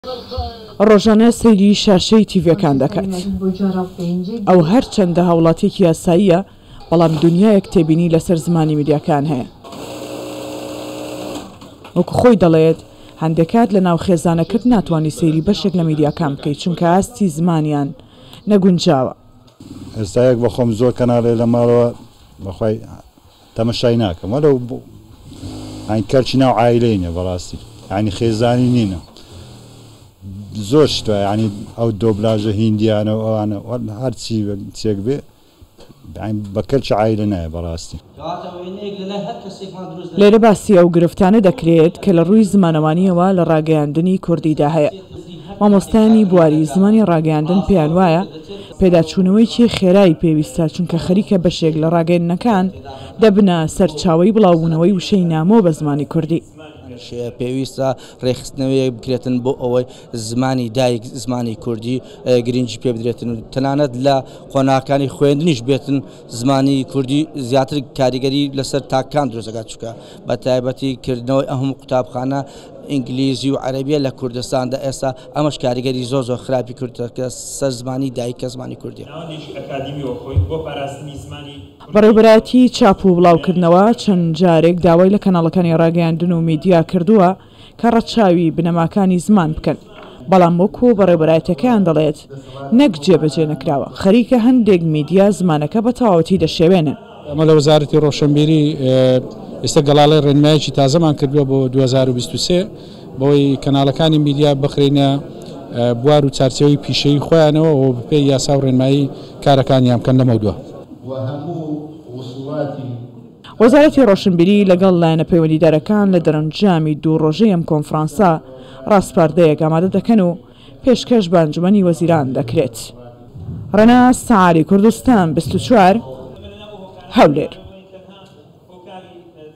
ڕۆژانە سەیری شاشەی تیڤەکان دەکات. ئەو هەرچەندە هاوڵاتێکی یاساییە، بەڵام دنیایەک تێبینی لەسەر زمانی میدیاکان هەیە. وەکو خۆی دەڵێت هەندێک کات لە ناو خێزانەکرد ناتوانانی سەیری بەشێک لە میدیاکان بکەیت چونکە ئاستی زمانیان نەگونجاوە. ئێستایەک بە خۆم زۆر کەناڵێ لە ماڵەوە بەخوای تەمەشای ناکەم وەرە کەرچی ناو عایلەینە بەڕاستی یعنی خێزانی نینە زۆر شتە ینی ئەو دۆبلاژە هیندیانە و ئەوانە هەرچی چێک بێ بە کەرچی عایلە نایە بەڕاستی. لێرە باسی ئەو گرفتانە دەکرێت کە لە ڕووی زمانەوانیەوە لە ڕاگەیاندنی کوردیدا هەیە. مامۆستایانی بواری زمانی ڕاگەیاندن پێیان وایە پێداچوونەوەیکی خێرایی پێویستە چونکە خەریکە بەشێک لە ڕاگەیاندنەکان دەبنە سەرچاوەی بڵاوبوونەوەی وشەی نامۆ بە زمانی کوردی. پێویستە ڕێخستنەوەی بکرێتن بۆ ئەوەی زمانی دایک زمانی کوردی گرنگی پێ بدرێتن و تەنانەت لە قۆناغەکانی خوێندنیش بێتن زمانی کوردی زیاتر کاریگەری لەسەر تاکان دروستەکات چووکە بە تایبەتی کردنەوەی ئەهەموو قوتابخانە ئینگلیزی و عەرەبیە لە کوردستاندا ئێستا ئەمەش کاریگەری زۆر خراپی کردکە سەر زمانی دایکە زمانی کوردی. بەڕێوەبەرایەتی چاپ و بڵاوکردنەوە چەند جارێک داوای لە کەناڵەکانی ڕاگەیاندن و میدیا کردووە کە ڕەچاوی بنەماکانی زمان بکەن، بەڵام وەکو بەڕێوەبەرایەتەکەیان دەڵێت نەک جێبەجێ نەکراوە خەریکە هەندێک میدیا زمانەکە بە تەواوەتی دەشێوێنن. ئەمە لە وەزارەتی ڕۆشنبیری ئێستا گەڵاڵی ڕێنمایەکی تازەمان کردووە بۆ 2023 بۆی کەناڵەکانی میدیا بخرینە بوار و چارچەوەی پیشەی خۆیانەوە و بپێ یاسا و ڕێنمایی کارەکانیان بکەن لەمە دووە. وەزارەتی ڕۆشنبیری لەگەڵ لایەنە پەیوەندیدارەکان لە دەرەنجامی دوو ڕۆژەی ئەم کۆنفرانسا ڕاستپاردەیەک ئامادە دەکەن و پێشکەش بە ئەنجومەنی وەزیران دەکرێت. ڕەناس سەعاری کوردستان 24 هەولێر.